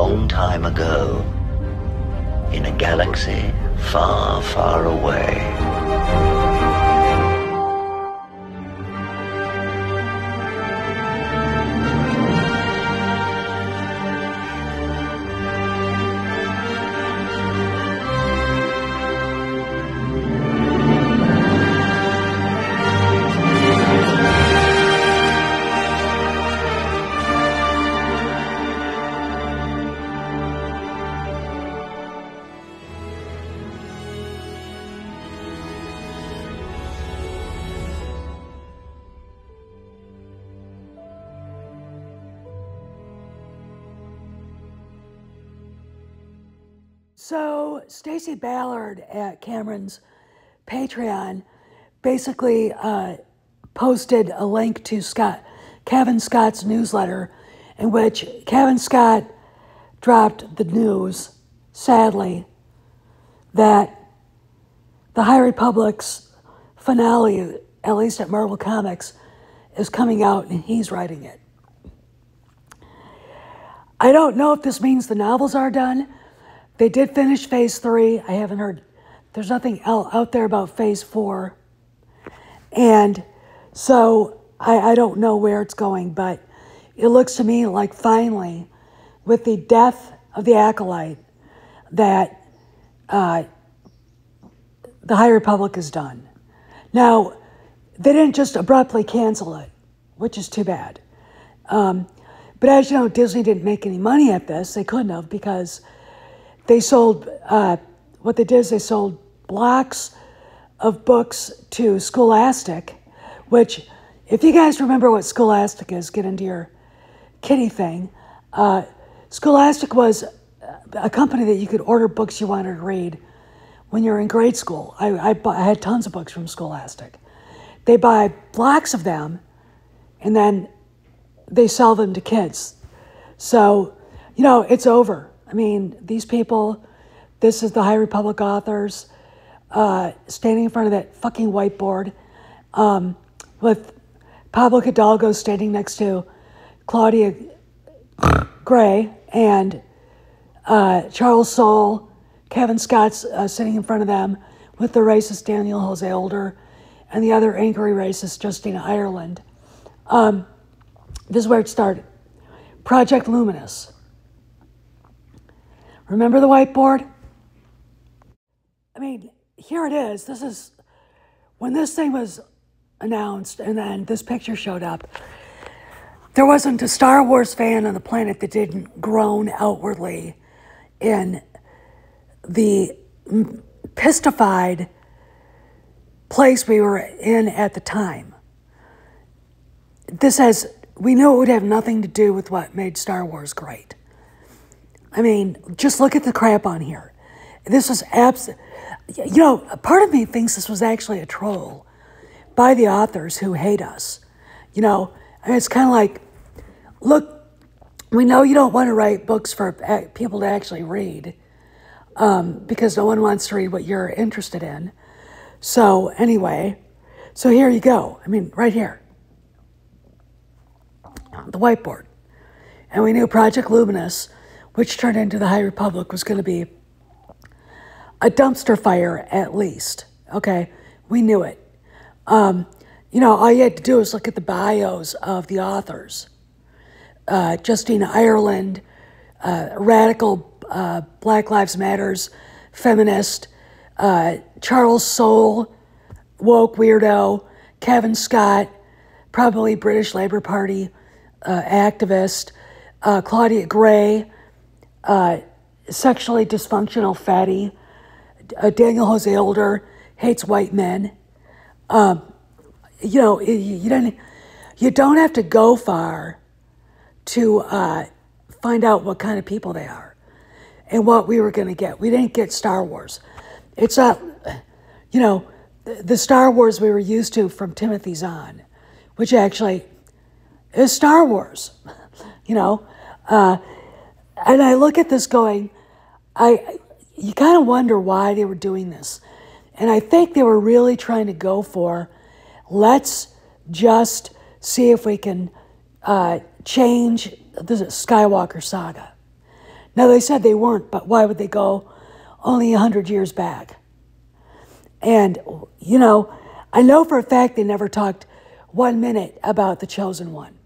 long time ago, in a galaxy far, far away. So Stacey Ballard at Cameron's Patreon basically posted a link to Kevin Scott's newsletter, in which Kevin Scott dropped the news, sadly, that the High Republic's finale, at least at Marvel Comics, is coming out and he's writing it. I don't know if this means the novels are done. They did finish phase 3. I haven't heard, there's nothing out there about phase 4. And so I don't know where it's going, but it looks to me like finally, with the death of the Acolyte, that the High Republic is done. Now, they didn't just abruptly cancel it, which is too bad. But as you know, Disney didn't make any money at this. They couldn't have, because they sold, what they did is they sold blocks of books to Scholastic, which, if you guys remember what Scholastic is, get into your kitty thing. Scholastic was a company that you could order books you wanted to read when you're in grade school. I had tons of books from Scholastic. They buy blocks of them, and then they sell them to kids. So, you know, it's over. I mean, these people, this is the High Republic authors standing in front of that fucking whiteboard with Pablo Hidalgo standing next to Claudia Gray and Charles Soule, Kevin Scott's sitting in front of them with the racist Daniel Jose Older and the other angry racist Justina Ireland. This is where it started. Project Luminous. Remember the whiteboard? I mean, here it is. This is when this thing was announced and then this picture showed up. There wasn't a Star Wars fan on the planet that didn't groan outwardly in the pistified place we were in at the time. We knew it would have nothing to do with what made Star Wars great. I mean, just look at the crap on here. This was you know, part of me thinks this was actually a troll by the authors who hate us. You know, and it's kind of like, look, we know you don't want to write books for people to actually read because no one wants to read what you're interested in. So anyway, so here you go. I mean, right here, the whiteboard. And we knew Project Luminous, which turned into the High Republic, was going to be a dumpster fire at least. Okay, we knew it. You know, all you had to do was look at the bios of the authors. Justina Ireland, radical Black Lives Matters feminist, Charles Soule, woke weirdo, Kevin Scott, probably British Labour Party activist, Claudia Gray, sexually dysfunctional fatty, Daniel Jose Older, hates white men. You know, you don't have to go far to find out what kind of people they are and what we were going to get. We didn't get Star Wars. It's not, you know, the Star Wars we were used to from Timothy Zahn, which actually is Star Wars, you know. And I look at this going, you kind of wonder why they were doing this. And I think they were really trying to go for, let's just see if we can change the Skywalker saga. Now, they said they weren't, but why would they go only 100 years back? And, I know for a fact they never talked 1 minute about the Chosen One.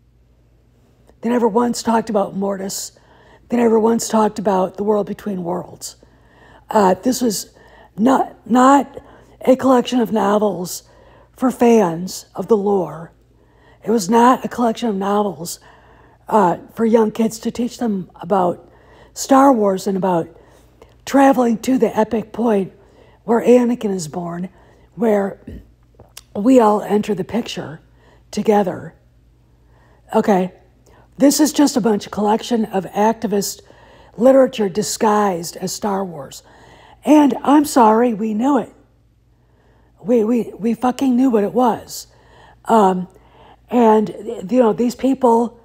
They never once talked about Mortis. They never once talked about the world between worlds. This was not a collection of novels for fans of the lore. It was not a collection of novels for young kids to teach them about Star Wars and about traveling to the epic point where Anakin is born, where we all enter the picture together. Okay, this is just a bunch of collection of activist literature disguised as Star Wars. And I'm sorry, we knew it. We fucking knew what it was. And, these people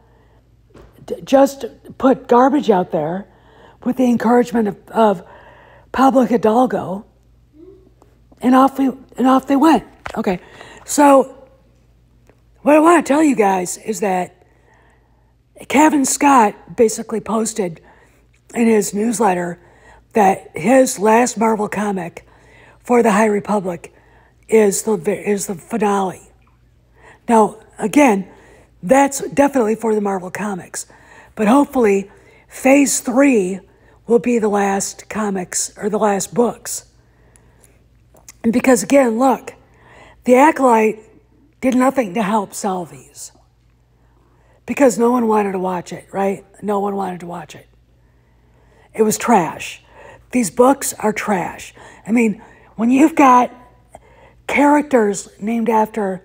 just put garbage out there with the encouragement of Pablo Hidalgo, and off they went. Okay, so what I want to tell you guys is that Kevin Scott basically posted in his newsletter that his last Marvel comic for the High Republic is the finale. Now, again, that's definitely for the Marvel Comics, but hopefully Phase 3 will be the last comics or the last books. And because, again, look, the Acolyte did nothing to help sell these because no one wanted to watch it, right? No one wanted to watch it. It was trash. These books are trash. I mean, when you've got characters named after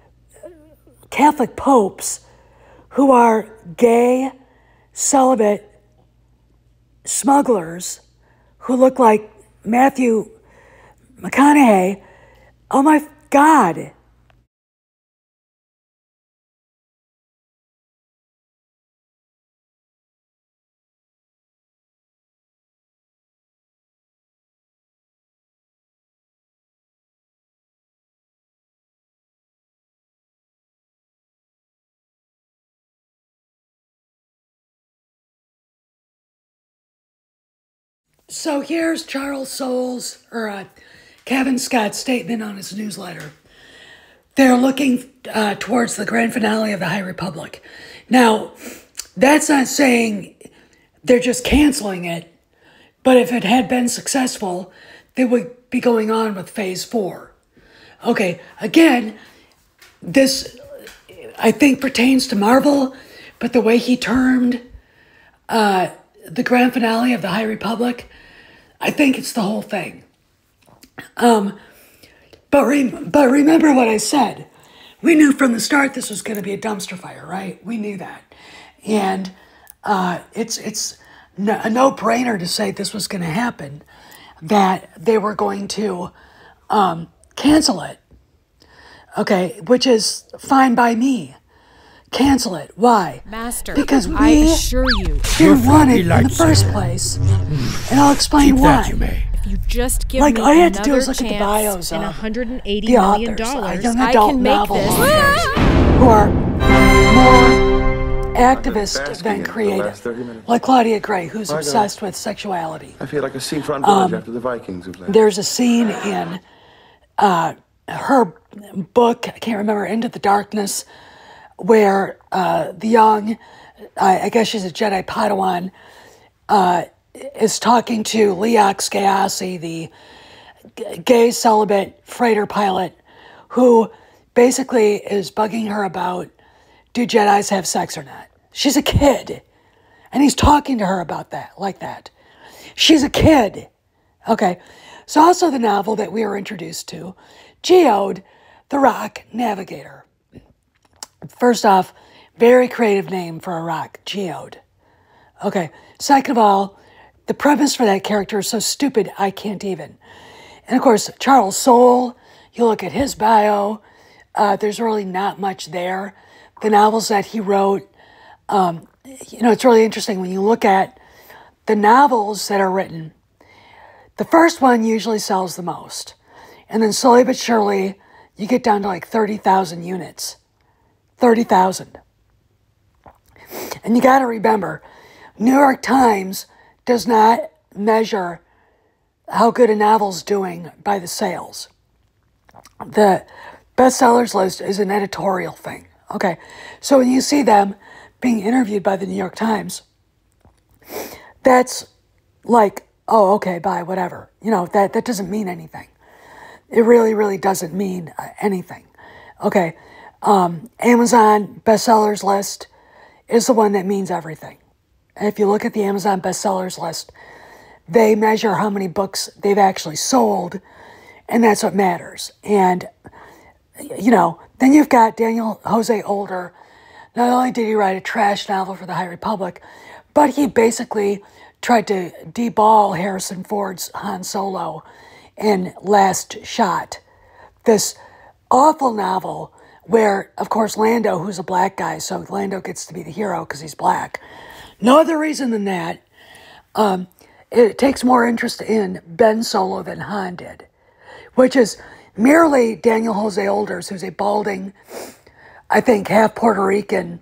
Catholic popes who are gay, celibate smugglers who look like Matthew McConaughey, oh my God. So here's Charles Soule's, Kevin Scott's statement on his newsletter. They're looking towards the grand finale of the High Republic. Now, that's not saying they're just canceling it, but if it had been successful, they would be going on with Phase 4. Okay, again, this, I think, pertains to Marvel, but the way he termed the grand finale of the High Republic, I think it's the whole thing. But remember what I said. We knew from the start this was going to be a dumpster fire, right? We knew that. And it's a no-brainer to say this was going to happen, that they were going to cancel it. Okay, which is fine by me. Cancel it. Why? Master, because I assure you, didn't want it in the first place. And I'll explain Keep why. That, you may. if you just give Like, me all you have to do another is look at the bios chance and of $180 the million, authors, young I adult can make novel this. authors who are more activist than creative. Like Claudia Gray, who's obsessed with sexuality. I feel like a seafront village after the Vikings have left. There's a scene in her book, I can't remember, Into the Darkness, where the young, I guess she's a Jedi Padawan, is talking to Leox Gyasi, the gay celibate freighter pilot, who basically is bugging her about, do Jedis have sex or not? She's a kid. And he's talking to her about that, like that. She's a kid. Okay. So also the novel that we were introduced to, Geode, the Rock Navigator. First off, very creative name for a rock, Geode. Okay. Second of all, the premise for that character is so stupid, I can't even. And of course, Charles Soule, you look at his bio, there's really not much there. The novels that he wrote, it's really interesting when you look at the novels that are written. The first one usually sells the most. And then slowly but surely, you get down to like 30,000 units. 30,000. And you got to remember, New York Times does not measure how good a novel's doing by the sales. The bestsellers list is an editorial thing. Okay, so when you see them being interviewed by the New York Times, that's like, oh, okay, bye, whatever. That doesn't mean anything. It really, really doesn't mean anything. Okay, Amazon bestsellers list is the one that means everything. And if you look at the Amazon bestsellers list, they measure how many books they've actually sold, and that's what matters. And, then you've got Daniel Jose Older. Not only did he write a trash novel for the High Republic, but he basically tried to deball Harrison Ford's Han Solo in Last Shot. This awful novel where, of course, Lando, who's a black guy, so Lando gets to be the hero because he's black. No other reason than that. It takes more interest in Ben Solo than Han did, which is merely Daniel Jose Older, who's a balding, I think, half Puerto Rican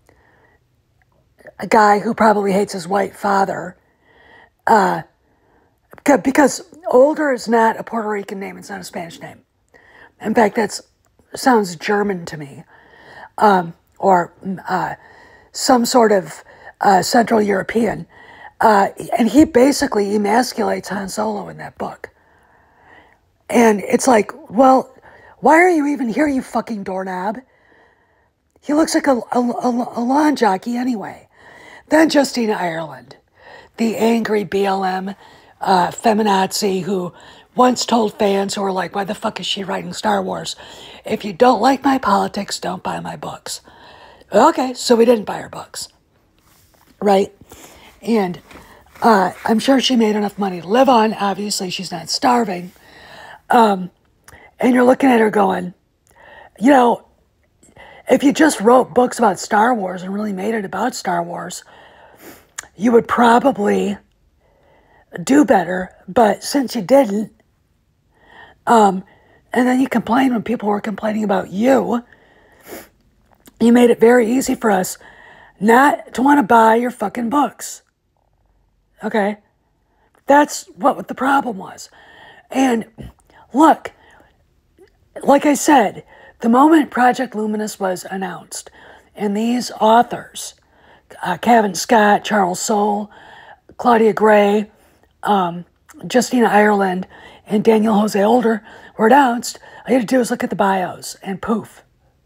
a guy who probably hates his white father. Because Older is not a Puerto Rican name, it's not a Spanish name. In fact, that sounds German to me, or some sort of Central European. And he basically emasculates Han Solo in that book. And it's like, well, why are you even here, you fucking doorknob? He looks like a lawn jockey anyway. Then Justina Ireland, the angry BLM feminazi who once told fans who were like, why the fuck is she writing Star Wars? If you don't like my politics, don't buy my books. Okay, so we didn't buy her books. Right? And I'm sure she made enough money to live on. Obviously, she's not starving. And you're looking at her going, if you just wrote books about Star Wars and really made it about Star Wars, you would probably do better. But since you didn't, and then you complain when people were complaining about you made it very easy for us not to want to buy your fucking books. Okay? That's what the problem was. And look, like I said, the moment Project Luminous was announced, and these authors, Cavan Scott, Charles Soule, Claudia Gray, Justina Ireland, and Daniel Jose Older were announced, all you had to do was look at the bios, and poof.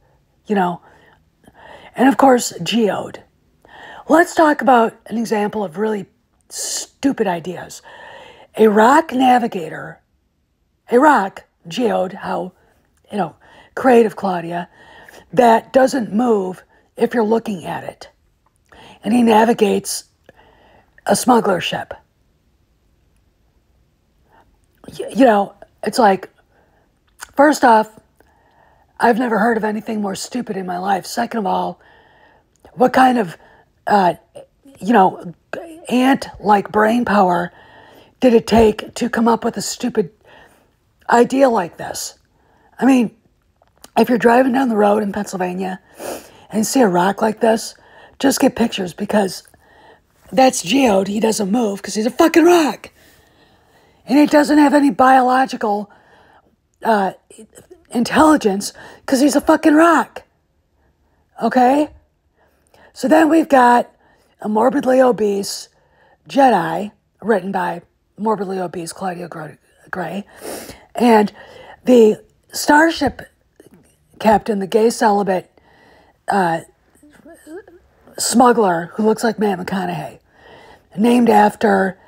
And of course, Geode. Let's talk about an example of really stupid ideas. A rock navigator, Geode, how, creative Claudia, that doesn't move if you're looking at it. And he navigates a smuggler ship. It's like, first off, I've never heard of anything more stupid in my life. Second of all, what kind of, ant-like brain power did it take to come up with a stupid idea like this? I mean, if you're driving down the road in Pennsylvania and you see a rock like this, just get pictures because that's Geode. He doesn't move because he's a fucking rock. And he doesn't have any biological intelligence because he's a fucking rock. Okay? So then we've got a morbidly obese Jedi, written by morbidly obese Claudia Gray, and the starship captain, the gay celibate smuggler who looks like Matt McConaughey, named after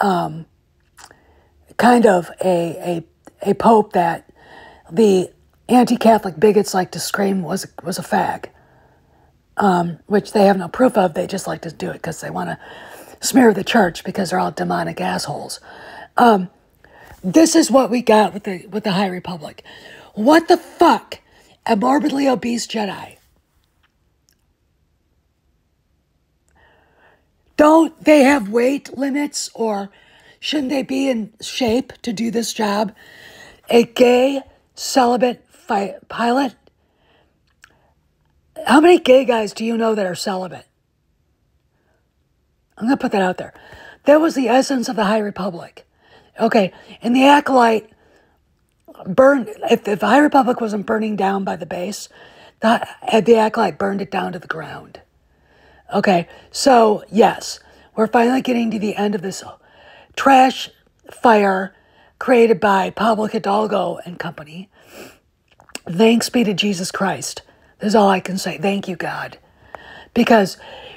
kind of a pope that the anti-Catholic bigots like to scream was a fag, which they have no proof of. They just like to do it because they want to smear the church because they're all demonic assholes. This is what we got with the High Republic. What the fuck? A morbidly obese Jedi. Don't they have weight limits, or shouldn't they be in shape to do this job? A gay celibate pilot? How many gay guys do you know that are celibate? I'm going to put that out there. That was the essence of the High Republic. Okay, and the Acolyte burned, if the High Republic wasn't burning down by the base, the Acolyte burned it down to the ground. Okay, so yes, we're finally getting to the end of this trash fire created by Pablo Hidalgo and company. Thanks be to Jesus Christ. That's all I can say. Thank you, God. Because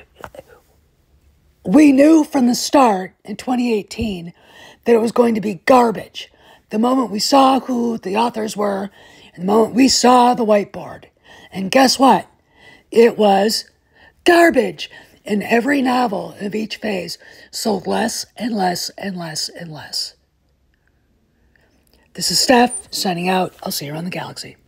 we knew from the start in 2018 that it was going to be garbage. The moment we saw who the authors were, and the moment we saw the whiteboard. And guess what? It was garbage. And every novel of each phase sold less and less and less and less. This is Steph signing out. I'll see you around the galaxy.